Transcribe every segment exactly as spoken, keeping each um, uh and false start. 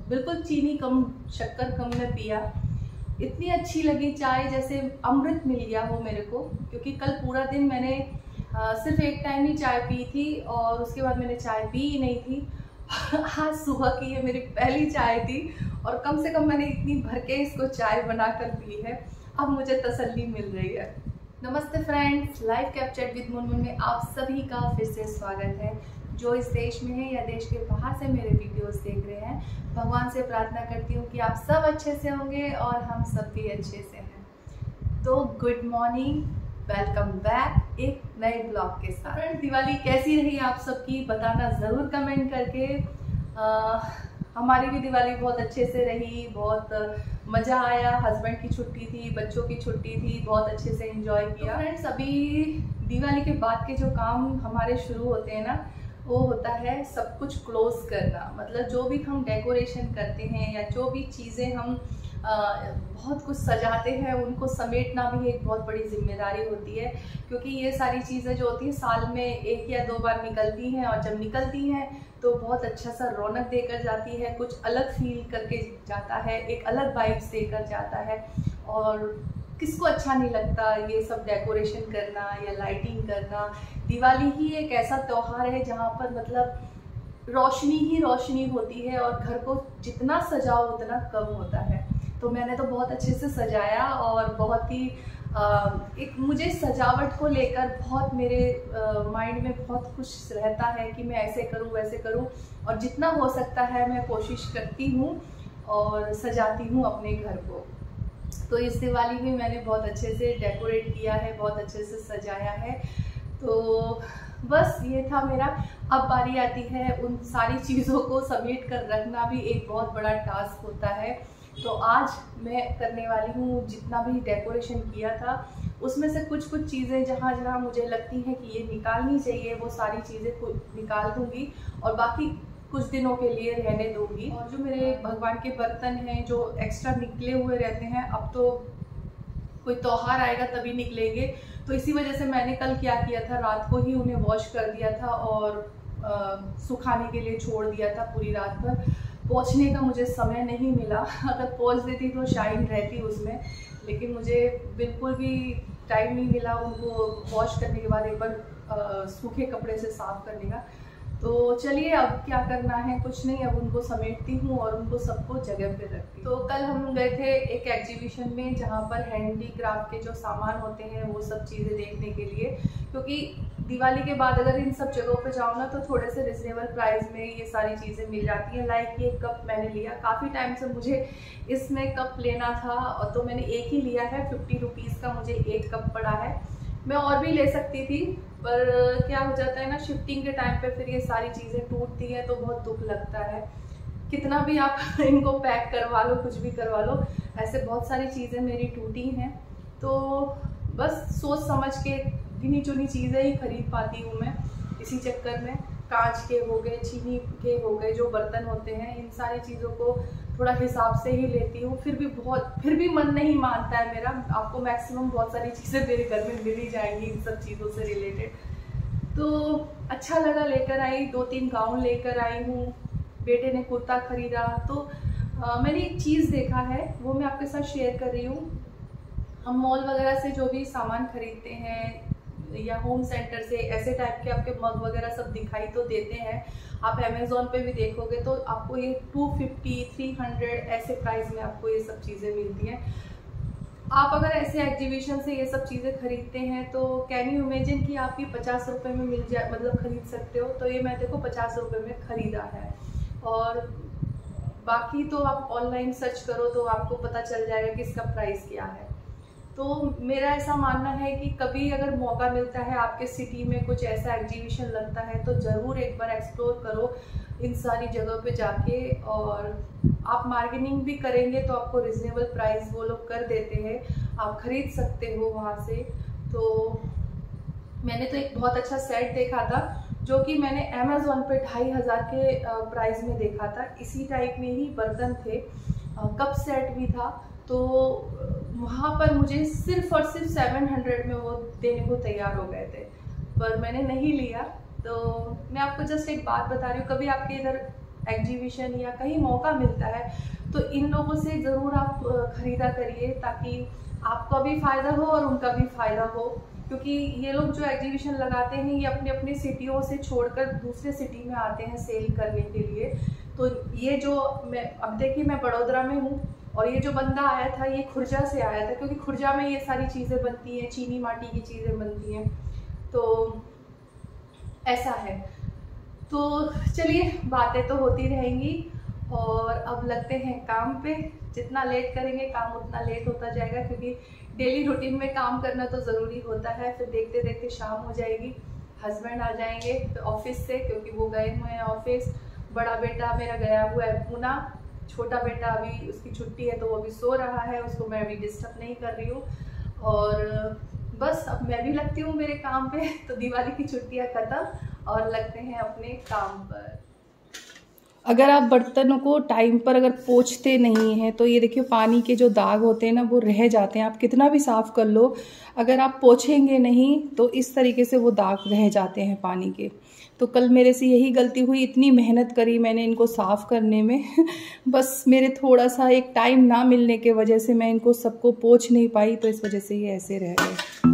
बिल्कुल चीनी कम, शक्कर कम में पिया। इतनी अच्छी लगी चाय, जैसे अमृत मिल गया हो मेरे को। क्योंकि कल पूरा दिन मैंने आ, सिर्फ एक टाइम ही चाय पी थी और उसके बाद मैंने चाय पी ही नहीं थी। आज सुबह की ये मेरी पहली चाय थी और कम से कम मैंने इतनी भर के इसको चाय बनाकर पी है। अब मुझे तसल्ली मिल रही है। नमस्ते friends, live capture with Munmun में आप सभी का फिर से स्वागत है। जो इस देश में है या देश के बाहर से मेरे वीडियोस देख रहे हैं, भगवान से प्रार्थना करती हूँ कि आप सब अच्छे से होंगे और हम सब भी अच्छे से हैं। तो गुड मॉर्निंग, वेलकम बैक एक नए ब्लॉग के साथ। फ्रेंड्स, दिवाली कैसी रही आप सबकी बताना ज़रूर कमेंट करके। आ, हमारी भी दिवाली बहुत अच्छे से रही, बहुत मज़ा आया। हस्बैंड की छुट्टी थी, बच्चों की छुट्टी थी, बहुत अच्छे से एंजॉय किया। फ्रेंड्स, अभी दिवाली के बाद के जो काम हमारे शुरू होते हैं ना, वो होता है सब कुछ क्लोज करना। मतलब जो भी हम डेकोरेशन करते हैं या जो भी चीज़ें हम आ, बहुत कुछ सजाते हैं, उनको समेटना भी एक बहुत बड़ी जिम्मेदारी होती है। क्योंकि ये सारी चीज़ें जो होती है साल में एक या दो बार निकलती हैं और जब निकलती हैं तो बहुत अच्छा सा रौनक देकर जाती है, कुछ अलग फील करके जाता है, एक अलग वाइब्स देकर जाता है। और किसको अच्छा नहीं लगता ये सब डेकोरेशन करना या लाइटिंग करना। दिवाली ही एक ऐसा त्यौहार है जहाँ पर मतलब रोशनी ही रोशनी होती है और घर को जितना सजाओ उतना कम होता है। तो मैंने तो बहुत अच्छे से सजाया और बहुत ही आ, एक मुझे सजावट को लेकर बहुत मेरे माइंड में बहुत कुछ रहता है कि मैं ऐसे करूं वैसे करूं, और जितना हो सकता है मैं कोशिश करती हूं और सजाती हूं अपने घर को। तो इस दिवाली में मैंने बहुत अच्छे से डेकोरेट किया है, बहुत अच्छे से सजाया है। तो बस ये था मेरा। अब बारी आती है उन सारी चीज़ों को समेट कर रखना, भी एक बहुत बड़ा टास्क होता है। तो आज मैं करने वाली हूँ, जितना भी डेकोरेशन किया था उसमें से कुछ कुछ चीज़ें जहाँ जहाँ मुझे लगती हैं कि ये निकालनी चाहिए, वो सारी चीज़ें निकाल दूँगी और बाकी कुछ दिनों के लिए रहने दूँगी। और जो मेरे भगवान के बर्तन हैं जो एक्स्ट्रा निकले हुए रहते हैं, अब तो कोई त्योहार आएगा तभी निकलेंगे, तो इसी वजह से मैंने कल क्या किया था, रात को ही उन्हें वॉश कर दिया था और आ, सुखाने के लिए छोड़ दिया था पूरी रात भर। पोंछने का मुझे समय नहीं मिला, अगर पोंछ देती तो शाइन रहती उसमें, लेकिन मुझे बिल्कुल भी टाइम नहीं मिला उनको वॉश करने के बाद एक बार सूखे कपड़े से साफ करने का। तो चलिए अब क्या करना है, कुछ नहीं, अब उनको समेटती हूँ और उनको सबको जगह पे रखती हूँ। तो कल हम गए थे एक एग्जीबिशन में जहाँ पर हैंडीक्राफ्ट के जो सामान होते हैं वो सब चीज़ें देखने के लिए। क्योंकि दिवाली के बाद अगर इन सब जगहों पे जाओ ना तो थोड़े से रिजनेबल प्राइस में ये सारी चीज़ें मिल जाती हैं। लाइक ये कप मैंने लिया, काफ़ी टाइम से मुझे इसमें कप लेना था और तो मैंने एक ही लिया है। फिफ्टी रुपीज़ का मुझे एक कप पड़ा है। मैं और भी ले सकती थी, पर क्या हो जाता है ना, शिफ्टिंग के टाइम पे फिर ये सारी चीज़ें टूटती हैं तो बहुत दुख लगता है। कितना भी आप इनको पैक करवा लो, कुछ भी करवा लो, ऐसे बहुत सारी चीज़ें मेरी टूटी हैं। तो बस सोच समझ के गिनी चुनी चीज़ें ही खरीद पाती हूँ मैं। इसी चक्कर में कांच के हो गए, चीनी के हो गए, जो बर्तन होते हैं, इन सारी चीज़ों को थोड़ा हिसाब से ही लेती हूँ। फिर भी बहुत फिर भी मन नहीं मानता है मेरा। आपको मैक्सिमम बहुत सारी चीज़ें मेरे घर में मिल ही जाएंगी इन सब चीज़ों से रिलेटेड। तो अच्छा लगा, लेकर आई, दो तीन गाउन लेकर आई हूँ। बेटे ने कुर्ता खरीदा। तो आ, मैंने एक चीज़ देखा है, वो मैं आपके साथ शेयर कर रही हूँ। हम मॉल वगैरह से जो भी सामान खरीदते हैं या होम सेंटर से, ऐसे टाइप के आपके मग वगैरह सब दिखाई तो देते हैं। आप अमेज़ॉन पे भी देखोगे तो आपको ये टू फिफ्टी, थ्री हंड्रेड ऐसे प्राइस में आपको ये सब चीज़ें मिलती हैं। आप अगर ऐसे एग्जीबिशन से ये सब चीज़ें खरीदते हैं तो कैन यू इमेजिन कि आप ये पचास रुपये में मिल जाए, मतलब खरीद सकते हो। तो ये मैं देखो पचास रुपये में ख़रीदा है। और बाकी तो आप ऑनलाइन सर्च करो तो आपको पता चल जाएगा कि इसका प्राइस क्या है। तो मेरा ऐसा मानना है कि कभी अगर मौका मिलता है, आपके सिटी में कुछ ऐसा एग्जीबिशन लगता है, तो ज़रूर एक बार एक्सप्लोर करो इन सारी जगहों पे जाके। और आप मार्केटिंग भी करेंगे तो आपको रिजनेबल प्राइस वो लोग कर देते हैं, आप खरीद सकते हो वहाँ से। तो मैंने तो एक बहुत अच्छा सेट देखा था जो कि मैंने अमेज़ॉन पे ढाई हज़ार के प्राइस में देखा था। इसी टाइप में ही बर्तन थे, कप सेट भी था। तो वहाँ पर मुझे सिर्फ और सिर्फ सेवन हंड्रेड में वो देने को तैयार हो गए थे, पर मैंने नहीं लिया। तो मैं आपको जस्ट एक बात बता रही हूँ, कभी आपके इधर एग्जीबिशन या कहीं मौका मिलता है तो इन लोगों से ज़रूर आप ख़रीदा करिए, ताकि आपका भी फ़ायदा हो और उनका भी फ़ायदा हो। क्योंकि ये लोग जो एग्जीबिशन लगाते हैं ये अपने अपने सिटियों से छोड़कर दूसरे सिटी में आते हैं सेल करने के लिए। तो ये जो मैं अब देखिए मैं बड़ोदरा में हूँ और ये जो बंदा आया था ये खुर्जा से आया था, क्योंकि खुर्जा में ये सारी चीज़ें बनती हैं, चीनी माटी की चीज़ें बनती हैं, तो ऐसा है। तो चलिए बातें तो होती रहेंगी और अब लगते हैं काम पे। जितना लेट करेंगे काम उतना लेट होता जाएगा, क्योंकि डेली रूटीन में काम करना तो ज़रूरी होता है। फिर देखते देखते शाम हो जाएगी, हस्बैंड आ जाएंगे ऑफिस से, क्योंकि वो गए हुए हैं ऑफिस। बड़ा बेटा मेरा गया हुआ है पूना, छोटा बेटा अभी उसकी छुट्टी है तो वो अभी सो रहा है, उसको मैं अभी डिस्टर्ब नहीं कर रही हूँ। और बस अब मैं भी लगती हूँ मेरे काम पे। तो दिवाली की छुट्टियाँ ख़त्म और लगते हैं अपने काम पर। अगर आप बर्तनों को टाइम पर अगर पोंछते नहीं हैं तो ये देखिए पानी के जो दाग होते हैं ना वो रह जाते हैं। आप कितना भी साफ़ कर लो, अगर आप पोंछेंगे नहीं तो इस तरीके से वो दाग रह जाते हैं पानी के। तो कल मेरे से यही गलती हुई, इतनी मेहनत करी मैंने इनको साफ़ करने में बस मेरे थोड़ा सा एक टाइम ना मिलने के वजह से मैं इनको सबको पोंछ नहीं पाई, तो इस वजह से ये ऐसे रह गए।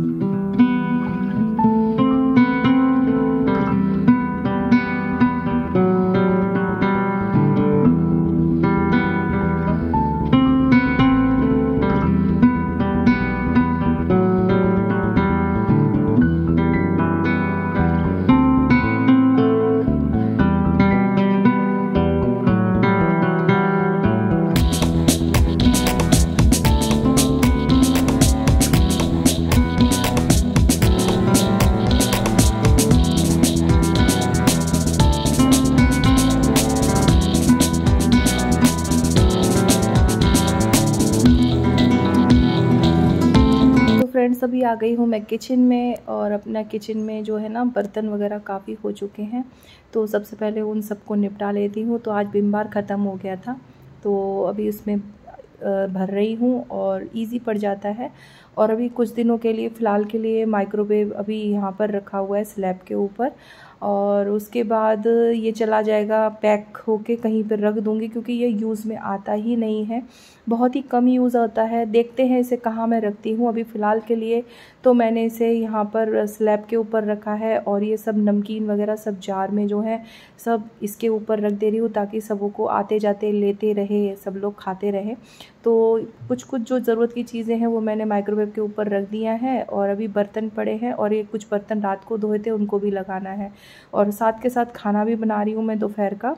फ्रेंड्स अभी आ गई हूँ मैं किचन में, और अपना किचन में जो है ना बर्तन वगैरह काफ़ी हो चुके हैं, तो सबसे पहले उन सबको निपटा लेती हूँ। तो आज विम बार ख़त्म हो गया था तो अभी उसमें भर रही हूँ और इजी पड़ जाता है। और अभी कुछ दिनों के लिए फ़िलहाल के लिए माइक्रोवेव अभी यहाँ पर रखा हुआ है स्लैब के ऊपर, और उसके बाद ये चला जाएगा पैक होके कहीं पर रख दूँगी, क्योंकि ये यूज़ में आता ही नहीं है, बहुत ही कम यूज़ होता है। देखते हैं इसे कहाँ मैं रखती हूँ। अभी फ़िलहाल के लिए तो मैंने इसे यहाँ पर स्लैब के ऊपर रखा है, और ये सब नमकीन वगैरह सब जार में जो है सब इसके ऊपर रख दे रही हूँ, ताकि सबों को आते जाते लेते रहे, सब लोग खाते रहे। तो कुछ कुछ जो ज़रूरत की चीज़ें हैं वो मैंने माइक्रोवेव के ऊपर रख दिया है, और अभी बर्तन पड़े हैं, और ये कुछ बर्तन रात को धोए थे उनको भी लगाना है, और साथ के साथ खाना भी बना रही हूँ मैं दोपहर का।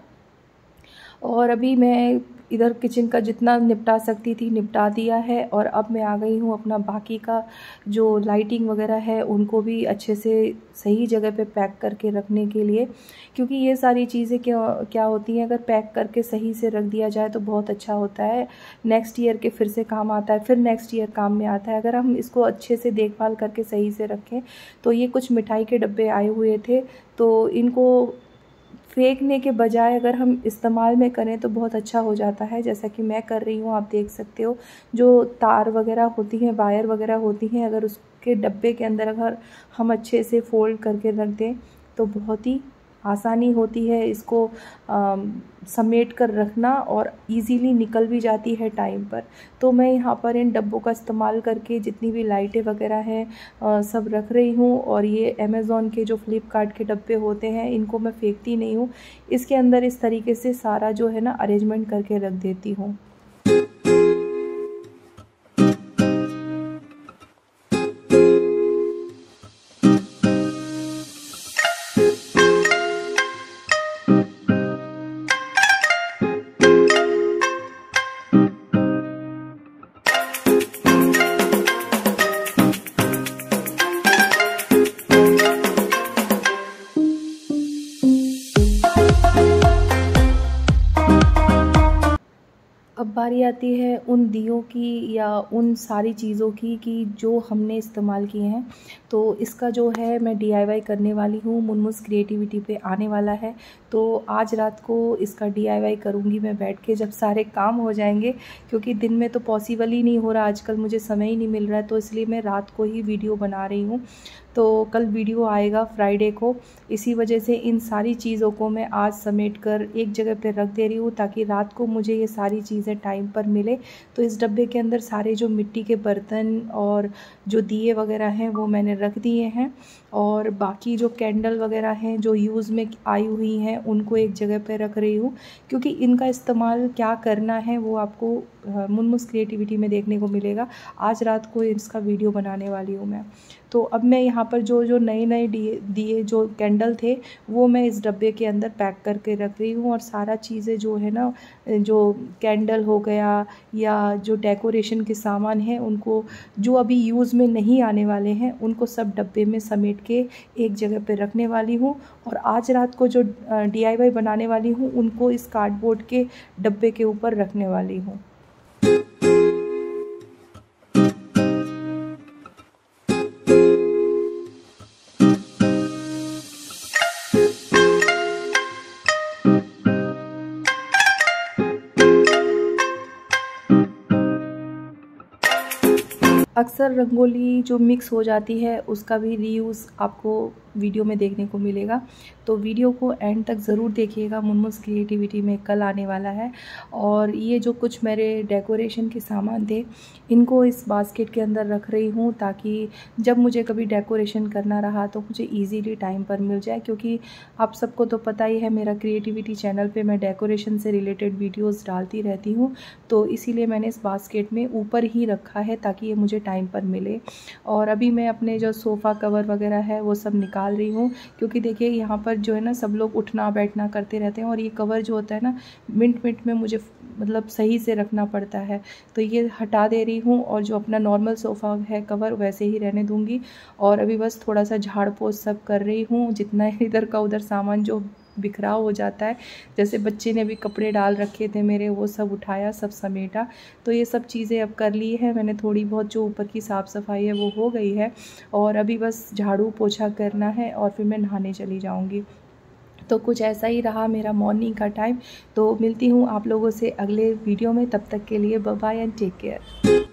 और अभी मैं इधर किचन का जितना निपटा सकती थी निपटा दिया है, और अब मैं आ गई हूँ अपना बाकी का जो लाइटिंग वगैरह है उनको भी अच्छे से सही जगह पे पैक करके रखने के लिए, क्योंकि ये सारी चीज़ें क्या क्या होती हैं, अगर पैक करके सही से रख दिया जाए तो बहुत अच्छा होता है। नेक्स्ट ईयर के फिर से काम आता है, फिर नेक्स्ट ईयर काम में आता है। अगर हम इसको अच्छे से देखभाल करके सही से रखें। तो ये कुछ मिठाई के डब्बे आए हुए थे, तो इनको फेंकने के बजाय अगर हम इस्तेमाल में करें तो बहुत अच्छा हो जाता है, जैसा कि मैं कर रही हूँ। आप देख सकते हो जो तार वगैरह होती हैं, वायर वगैरह होती हैं, अगर उसके डब्बे के अंदर अगर हम अच्छे से फोल्ड करके रख दें तो बहुत ही आसानी होती है इसको आ, समेट कर रखना, और इजीली निकल भी जाती है टाइम पर। तो मैं यहाँ पर इन डब्बों का इस्तेमाल करके जितनी भी लाइटें वगैरह हैं सब रख रही हूँ। और ये अमेज़ॉन के जो फ्लिपकार्ट के डब्बे होते हैं इनको मैं फेंकती नहीं हूँ, इसके अंदर इस तरीके से सारा जो है ना अरेंजमेंट करके रख देती हूँ। अब बारी आती है उन दियों की या उन सारी चीज़ों की कि जो हमने इस्तेमाल किए हैं। तो इसका जो है मैं डी आई वाई करने वाली हूँ, मुनमुस क्रिएटिविटी पे आने वाला है। तो आज रात को इसका डी आई वाई करूँगी मैं बैठ के, जब सारे काम हो जाएंगे, क्योंकि दिन में तो पॉसिबल ही नहीं हो रहा, आजकल मुझे समय ही नहीं मिल रहा है, तो इसलिए मैं रात को ही वीडियो बना रही हूँ। तो कल वीडियो आएगा फ्राइडे को, इसी वजह से इन सारी चीज़ों को मैं आज समेट कर एक जगह पे रख दे रही हूँ ताकि रात को मुझे ये सारी चीज़ें टाइम पर मिले। तो इस डब्बे के अंदर सारे जो मिट्टी के बर्तन और जो दिए वगैरह हैं वो मैंने रख दिए हैं, और बाकी जो कैंडल वगैरह हैं जो यूज़ में आई हुई हैं उनको एक जगह पे रख रही हूँ, क्योंकि इनका इस्तेमाल क्या करना है वो आपको मुनमुस क्रिएटिविटी में देखने को मिलेगा। आज रात को इसका वीडियो बनाने वाली हूँ मैं। तो अब मैं यहाँ पर जो जो नए नए दिए दिए जो कैंडल थे वो मैं इस डब्बे के अंदर पैक करके रख रही हूँ, और सारा चीज़ें जो है ना, जो कैंडल हो गया या जो डेकोरेशन के सामान हैं उनको, जो अभी यूज़ में नहीं आने वाले हैं, उनको सब डब्बे में समेट के एक जगह पे रखने वाली हूँ। और आज रात को जो डी आई वाई बनाने वाली हूँ उनको इस कार्डबोर्ड के डब्बे के ऊपर रखने वाली हूँ। अक्सर रंगोली जो मिक्स हो जाती है उसका भी रीयूज़ आपको वीडियो में देखने को मिलेगा, तो वीडियो को एंड तक ज़रूर देखिएगा। मुनमुस क्रिएटिविटी में कल आने वाला है। और ये जो कुछ मेरे डेकोरेशन के सामान थे इनको इस बास्केट के अंदर रख रही हूँ ताकि जब मुझे कभी डेकोरेशन करना रहा तो मुझे इजीली टाइम पर मिल जाए, क्योंकि आप सबको तो पता ही है मेरा क्रिएटिविटी चैनल पे मैं डेकोरेशन से रिलेटेड वीडियोज़ डालती रहती हूँ, तो इसीलिए मैंने इस बास्केट में ऊपर ही रखा है ताकि ये मुझे टाइम पर मिले। और अभी मैं अपने जो सोफ़ा कवर वगैरह है वो सब निकाल रही हूँ, क्योंकि देखिए यहाँ पर जो है ना सब लोग उठना बैठना करते रहते हैं, और ये कवर जो होता है ना मिनट मिनट में मुझे मतलब सही से रखना पड़ता है, तो ये हटा दे रही हूँ। और जो अपना नॉर्मल सोफ़ा है कवर वैसे ही रहने दूँगी। और अभी बस थोड़ा सा झाड़ पोछ सब कर रही हूँ, जितना इधर का उधर सामान जो बिखराव हो जाता है, जैसे बच्चे ने अभी कपड़े डाल रखे थे मेरे, वो सब उठाया, सब समेटा, तो ये सब चीज़ें अब कर ली है मैंने। थोड़ी बहुत जो ऊपर की साफ़ सफाई है वो हो गई है, और अभी बस झाड़ू पोछा करना है और फिर मैं नहाने चली जाऊंगी। तो कुछ ऐसा ही रहा मेरा मॉर्निंग का टाइम। तो मिलती हूँ आप लोगों से अगले वीडियो में, तब तक के लिए bye bye and take care.